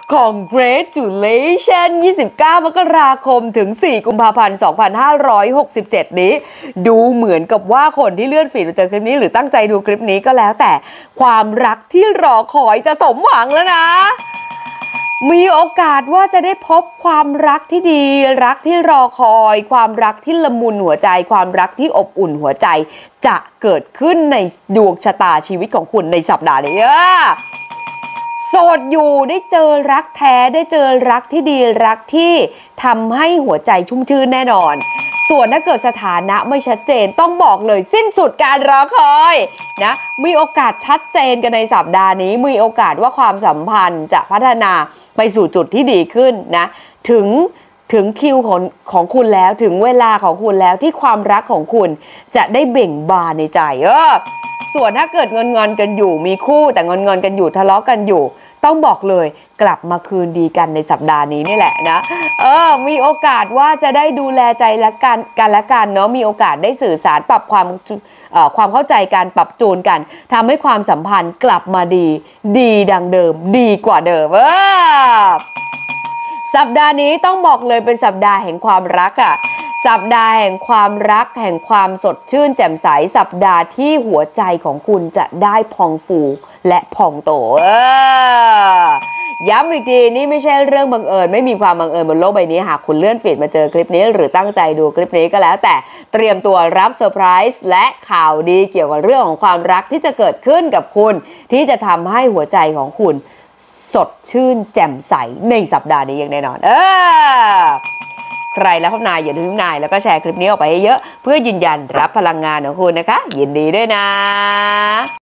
Congratulation 29 มกราคมถึง 4 กุมภาพันธ์ 2567 นี้ดูเหมือนกับว่าคนที่เลื่อนฟีดมาเจอคลิปนี้หรือตั้งใจดูคลิปนี้ก็แล้วแต่ความรักที่รอคอยจะสมหวังแล้วนะมีโอกาสว่าจะได้พบความรักที่ดีรักที่รอคอยความรักที่ละมุนหัวใจความรักที่อบอุ่นหัวใจจะเกิดขึ้นในดวงชะตาชีวิตของคุณในสัปดาห์นี้โสดอยู่ได้เจอรักแท้ได้เจอรักที่ดีรักที่ทำให้หัวใจชุ่มชื่นแน่นอนส่วนถ้าเกิดสถานะไม่ชัดเจนต้องบอกเลยสิ้นสุดการรอคอยนะมีโอกาสชัดเจนกันในสัปดาห์นี้มีโอกาสว่าความสัมพันธ์จะพัฒนาไปสู่จุดที่ดีขึ้นนะถึงคิวของคุณแล้วถึงเวลาของคุณแล้วที่ความรักของคุณจะได้เบ่งบานในใจส่วนถ้าเกิดงอนกันอยู่มีคู่แต่งอนกันอยู่ทะเลาะกันอยู่ต้องบอกเลยกลับมาคืนดีกันในสัปดาห์นี้นี่แหละนะมีโอกาสว่าจะได้ดูแลใจและกันและกันเนาะมีโอกาสได้สื่อสารปรับความเข้าใจกันปรับจูนกันทำให้ความสัมพันธ์กลับมาดีดังเดิมดีกว่าเดิมสัปดาห์นี้ต้องบอกเลยเป็นสัปดาห์แห่งความรักสัปดาห์แห่งความรักแห่งความสดชื่นแจ่มใสสัปดาห์ที่หัวใจของคุณจะได้พองฟูและพองโตย้ำอีกทีนี่ไม่ใช่เรื่องบังเอิญไม่มีความบังเอิญบนโลกใบนี้หากคุณเลื่อนฟีดมาเจอคลิปนี้หรือตั้งใจดูคลิปนี้ก็แล้วแต่เตรียมตัวรับเซอร์ไพรส์และข่าวดีเกี่ยวกับเรื่องของความรักที่จะเกิดขึ้นกับคุณที่จะทำให้หัวใจของคุณสดชื่นแจ่มใสในสัปดาห์นี้อย่างแน่นอนใครแล้วพบนายอย่าลืมนายแล้วก็แชร์คลิปนี้ออกไปให้เยอะเพื่อยืนยันรับพลังงานของคุณนะคะยินดีด้วยนะ